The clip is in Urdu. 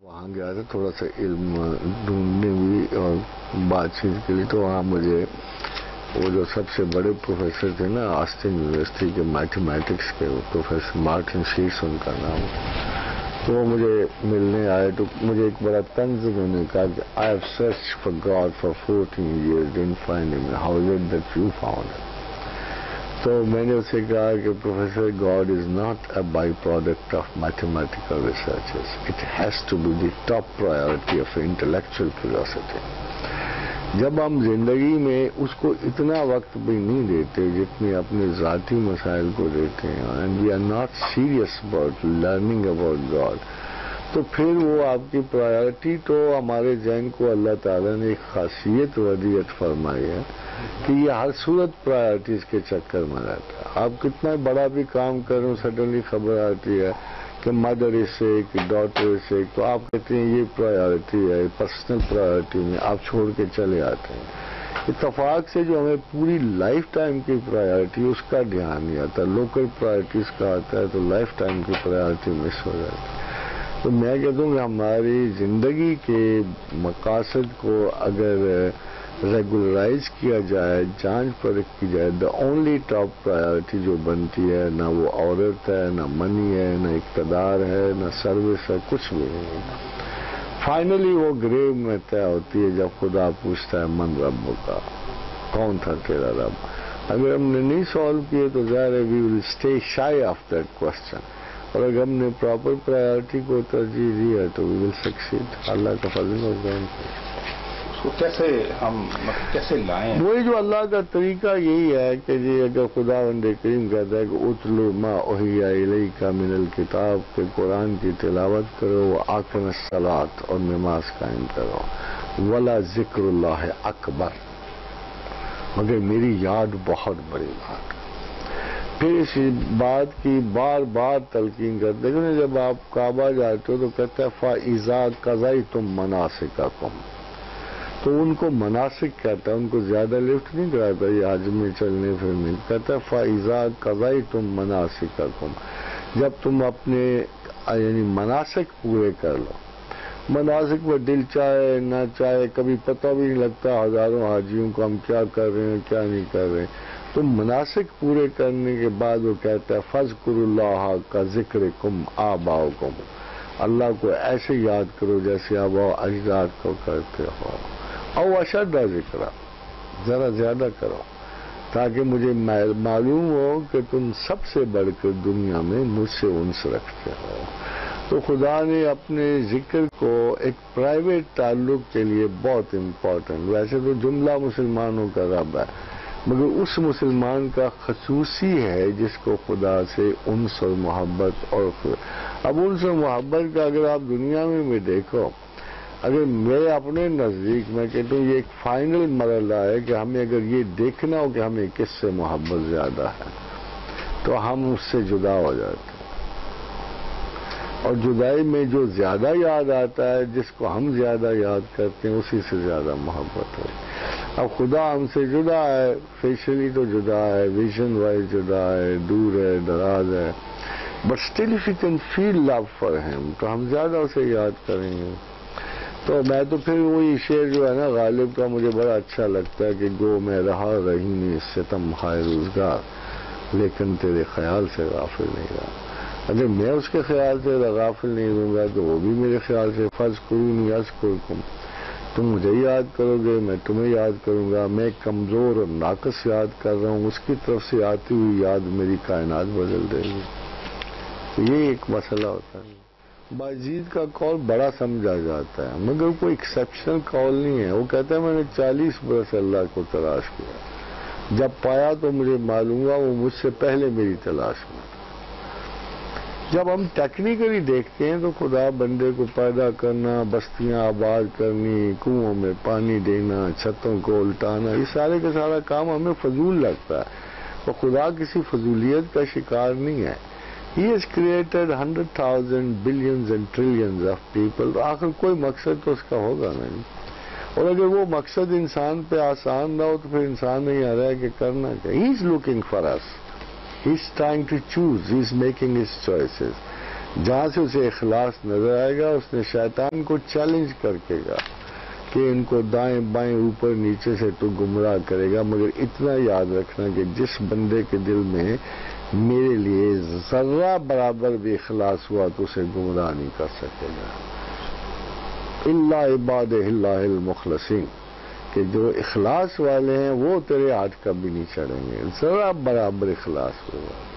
وہاں گیا تھا تھوڑا سا علم ڈھونڈنے بھی اور بات چیت کے لیے، تو وہاں مجھے وہ جو سب سے بڑے پروفیسر تھے نا آسٹن یونیورسٹی کے میتھمیٹکس کے، وہ پروفیسر مارٹن شیٹس ان کا نام، تو وہ مجھے ملنے آئے تو مجھے ایک بڑا طنز انہوں نے کہا کہ I have searched for God for 14 years, didn't find him. How is it that you found him? تو میں نے اسے کہا کہ professor God is not a byproduct of mathematical researches. It has to be the top priority of intellectual curiosity. جب ہم زندگی میں اس کو اتنا وقت بھی نہیں دیتے جتنے اپنے ذاتی مسائل کو دیتے ہیں and we are not serious about learning about God، تو پھر وہ آپ کی پرائرٹی، تو ہمارے ذہن کو اللہ تعالیٰ نے ایک خاصیت ودیعت فرمائی ہے کہ یہ ہر صورت پرائرٹیز کے چکر میں رہتا ہے۔ آپ کتنا بڑا بھی کام کریں سڈنلی خبر آتی ہے کہ mother is seek, daughter is سیک، تو آپ کہتے ہیں یہ پرائرٹی ہے، پرسنل پرائرٹی میں آپ چھوڑ کے چلے آتے ہیں۔ اتفاق سے جو ہمیں پوری لائف ٹائم کی پرائرٹی اس کا دھیان نہیں آتا، لوکل پرائرٹیز کا آتا ہے تو لائف ٹائم کی پرائرٹی مس ہو جاتی ہے۔ تو میں کہتا ہوں کہ ہماری زندگی کے مقاصد کو اگر ریگولرائز کیا جائے، جانچ پرکھ کی جائے، دا اونلی ٹاپ پرائرٹی جو بنتی ہے، نہ وہ عورت ہے، نہ منی ہے، نہ اقتدار ہے، نہ سروس ہے، کچھ بھی نہیں۔ فائنلی وہ گریو میں طے ہوتی ہے جب خدا پوچھتا ہے من رب کا، کون تھا تیرا رب؟ اگر ہم نے نہیں سالو کیے تو ظاہر ہے we will stay shy of that question, اور اگر ہم نے پراپر پرائرٹی کو ترجیح دی ہے تو وی ول سکسیڈ۔ اللہ کا فضل ہوگا۔ کیسے ہم کیسے لائیں؟ وہی جو اللہ کا طریقہ یہی ہے کہ جی اگر خدا بند کریم کہتا ہے کہ اتلو ما اوحی الیک من الکتاب، کہ قرآن کی تلاوت کرو، واقم الصلاۃ، اور نماز قائم کرو، ولا ذکر اللہ اکبر، مگر میری یاد بہت بڑی بات۔ پھر اس بات کی بار بار تلقین کرتے ہیں، جب آپ کعبہ جاتے ہو تو کہتا ہے فَإِذَا قَضَيْتُم مَنَاسِكَكُم، تو ان کو مناسک کہتا ہے، ان کو زیادہ لفٹ نہیں کراتا یہ حج میں چلنے پھرنے، کہتا ہے فَإِذَا قَضَيْتُم مَنَاسِكَكُم، جب تم اپنے یعنی مناسک پورے کر لو۔ مناسک میں دل چاہے نہ چاہے کبھی پتہ بھی نہیں لگتا ہزاروں حاجیوں کو ہم کیا کر رہے ہیں کیا نہیں کر رہے ہیں، تو مناسک پورے کرنے کے بعد وہ کہتا ہے فَاذْكُرُوا اللَّهَ كَذِكْرِكُمْ آبَاءَكُمْ، اللہ کو ایسے یاد کرو جیسے آباء و اجداد کو کرتے ہو، او اشد ذکر، ذرا زیادہ کرو، تاکہ مجھے معلوم ہو کہ تم سب سے بڑھ کر دنیا میں مجھ سے انس رکھتے ہو۔ تو خدا نے اپنے ذکر کو ایک پرائیویٹ تعلق کے لیے بہت امپورٹنٹ، ویسے تو جملہ مسلمانوں کا رب ہے، مگر اس مسلمان کا خصوصی ہے جس کو خدا سے انس اور محبت، اور اب انس اور محبت کا اگر آپ دنیا میں بھی دیکھو، اگر میرے اپنے نزدیک میں کہتا ہوں یہ ایک فائنل مرحلہ ہے کہ ہمیں اگر یہ دیکھنا ہو کہ ہمیں کس سے محبت زیادہ ہے تو ہم اس سے جدا ہو جاتے ہیں، اور جدائی میں جو زیادہ یاد آتا ہے، جس کو ہم زیادہ یاد کرتے ہیں، اسی سے زیادہ محبت ہے۔ اب خدا ہم سے جدا ہے، فیشلی تو جدا ہے، ویژن وائز جدا ہے، دور ہے، دراز ہے، but still if you can feel love for him تو ہم زیادہ اسے یاد کریں گے۔ تو میں تو پھر وہی شعر جو ہے نا غالب کا مجھے بڑا اچھا لگتا ہے کہ گو میں رہا رہی میں ستم ہائے روزگار، لیکن تیرے خیال سے غافل نہیں رہا۔ اگر میں اس کے خیال سے غافل نہیں رہوں گا تو وہ بھی میرے خیال سے فَاذْكُرُونِی أَذْكُرْكُم، تم مجھے یاد کرو گے میں تمہیں یاد کروں گا۔ میں کمزور اور ناقص یاد کر رہا ہوں، اس کی طرف سے آتی ہوئی یاد میری کائنات بدل دے گی۔ یہ ایک مسئلہ ہوتا ہے۔ باجید کا قول بڑا سمجھا جاتا ہے مگر کوئی ایکسیپشنل قول نہیں ہے۔ وہ کہتا ہے میں نے 40 برس اللہ کو تلاش کیا، جب پایا تو مجھے معلوم ہوا وہ مجھ سے پہلے میری تلاش میں۔ جب ہم ٹیکنیکلی دیکھتے ہیں تو خدا بندے کو پیدا کرنا، بستیاں آباد کرنی، کنوؤں میں پانی دینا، چھتوں کو الٹانا، یہ سارے کا سارا کام ہمیں فضول لگتا ہے، تو خدا کسی فضولیت کا شکار نہیں ہے۔ He has created 100,000 billions and trillions of people، تو آخر کوئی مقصد تو اس کا ہوگا نہیں، اور اگر وہ مقصد انسان پہ آسان نہ ہو تو پھر انسان نہیں آ رہا ہے کہ کرنا کیا۔ He is looking for us، he is trying to choose، he is making his choices۔ جہاں سے اسے اخلاص نظر آئے گا اس نے شیطان کو چیلنج کر کے گا کہ ان کو دائیں بائیں اوپر نیچے سے تو گمراہ کرے گا، مگر اتنا یاد رکھنا کہ جس بندے کے دل میں میرے لیے ذرہ برابر بھی اخلاص ہوا تو اسے گمراہ نہیں کر سکے گا۔ الا عباد اللہ المخلصین، کہ جو اخلاص والے ہیں وہ تیرے ہاتھ کبھی نہیں چڑھیں گے، ذرا برابر اخلاص ہوگا۔